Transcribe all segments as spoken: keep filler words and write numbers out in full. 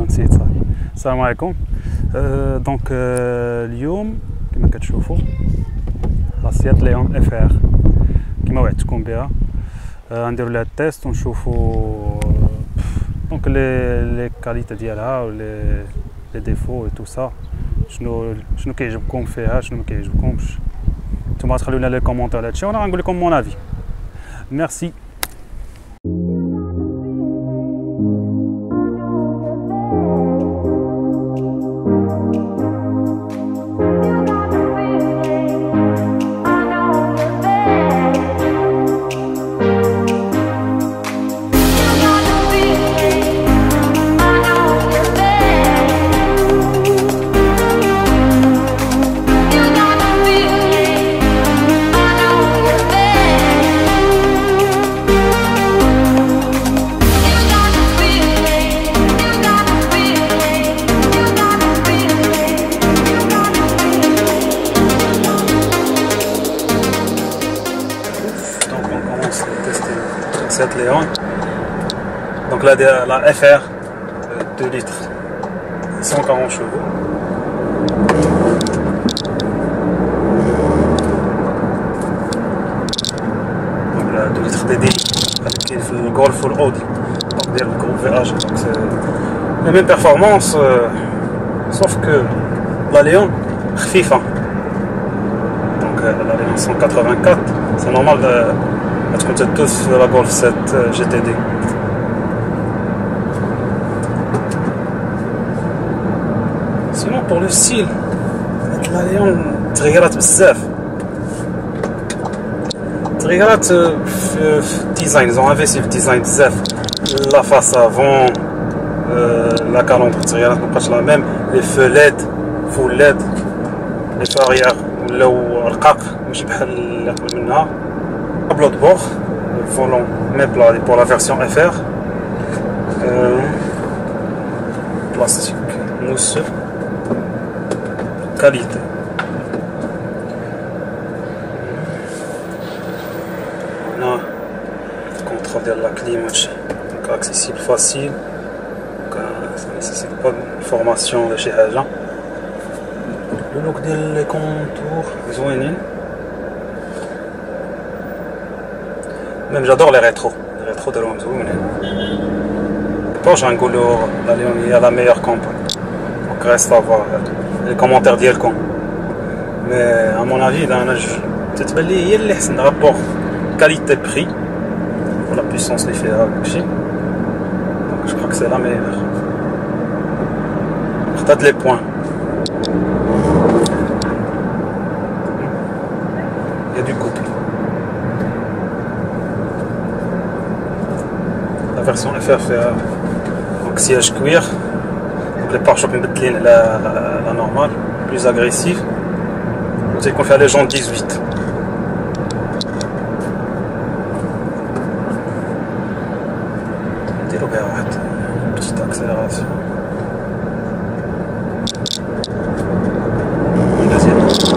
انا نسيت صافي. السلام عليكم. أه دونك أه اليوم كما كتشوفوا لا سيات ليون اف ار كما وعدتكم بها. أه نديروا لها التيست ونشوفوا دونك لي لي كاليتي ديالها و لي لي ديفو و تو سا، شنو شنو كيعجبكم فيها شنو ما كيعجبكمش. نتوما تخليو لنا لي كومونتير على هادشي وانا غنقول لكم مون افي. ميرسي. Cette Léon, donc la, la F R deux litres, cent quarante chevaux. Donc la deux litres D D I avec le Golf ou l'Audi, donc le groupe V H, donc c'est les mêmes performances, euh, sauf que la Léon FIFA, donc euh, la Léon cent quatre-vingt-quatre, c'est normal. Euh, تكون تدوز في لا غولف سبعة جي تي دي. سينو بور لو ستيل لا ليون تغيرات بزاف، تغيرات في الديزاين، زون انفيستي في الديزاين بزاف. لا فاس افون لا كالومبر تغيرات مبقاتش لا ميم، لي فو ليد فول ليد، لي فاريير ولاو رقاق ماشي بحال اللي قبل منها. Tableau de bord, le volant même plat pour la version F R, euh, plastique mousseux, qualité. On a le contrôle de la clim, donc accessible facile, donc, euh, ça ne nécessite pas de formation de chez Haja. Le look des contours, زوينين. Même j'adore les rétros, les rétros de l'Omzoun. Bon, j'ai un goulot, la Léon est la meilleure campagne. Donc reste à voir les commentaires d'Yelcon. Mais à mon avis, peut-être qu'il y a un rapport qualité-prix pour la puissance des fédérales. Donc je crois que c'est la meilleure. Regarde les points. Il y a du couple. La version F R fait donc siège cuir, donc les pare-chocs مبدلين على la normale, plus agressif. Vous savez qu'on fait les jantes dix-huit. نديرو بها واحد petite accélération. Deuxième.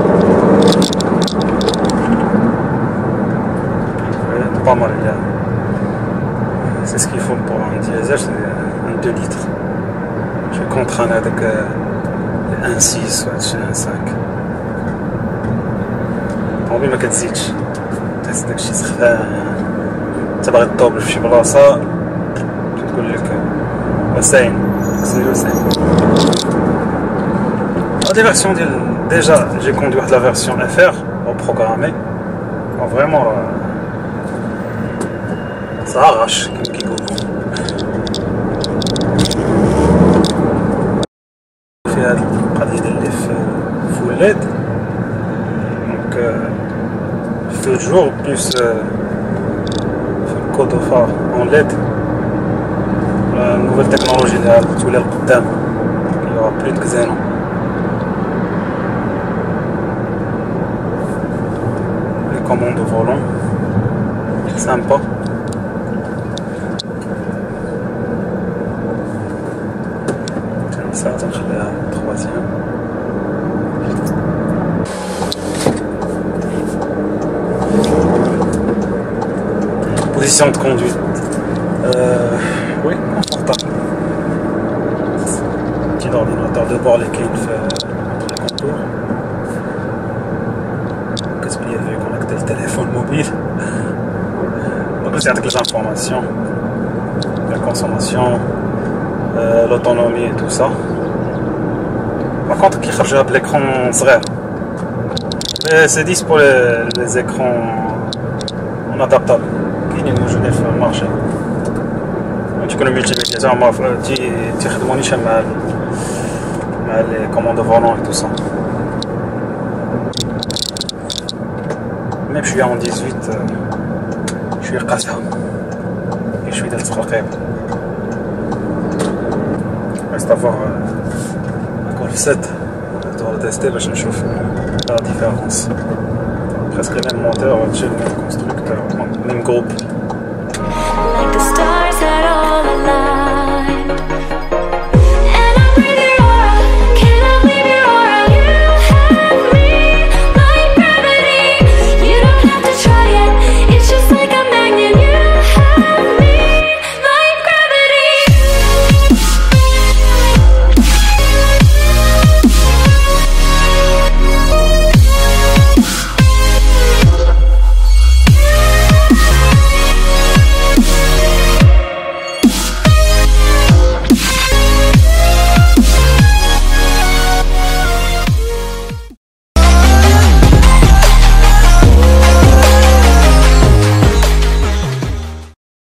Pas mal là. C'est ce qu'il faut pour un diesel, c'est un deux litres. Je vais contraindre avec un un six ou un cinq. طوموبيل ما كتزيدش، تحس داكشي سخفان، تبغي تطوبل في شي بلاصة تقول لك وساين، خصني وساين. هادي فيرسيون ديال ديجا جي كوندوي واحد لا فيرسيون اف ار او بروغرامي، فريمون ça arrache comme كيقولوا. في هاد القضية ديال اللي في فول ليد، دونك في الجور بلوس في الكودو فار اون ليد، نوفيل تكنولوجي اللي تولي القدام اللي هو بلو دو كزينو. لي كوموند دو فولون سامبا. Ça, attends, je vais à la troisième. Position de conduite. Euh, oui, confortable. voir les kills entre les contours. Qu'est-ce qu'il y avait connecté le téléphone mobile? Donc là, c'est avec les informations, la consommation, euh, l'autonomie et tout ça. Par contre, qui charge avec l'écran صغير. Mais c'est dix pour les, les écrans en adaptable qui sont موجودين في المارشي. تكونوا multimédia زعما تي تخدموا نيشان مع مع les commandes volant et tout ça. Même je suis en dix-huit, je suis قاسها. Et je suis dans le رقيب. Reste à voir encore le sept. Je dois le tester باش نشوف la différence. Presque le même moteur, le même constructeur, même groupe.